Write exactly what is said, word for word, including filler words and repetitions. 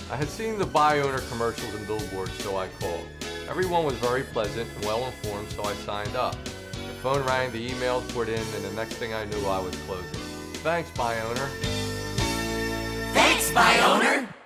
I had seen the buy owner commercials and billboards, so I called. Everyone was very pleasant and well informed, so I signed up. The phone rang, the emails poured in, and the next thing I knew I was closing. Thanks, buy owner. Thanks, buy owner.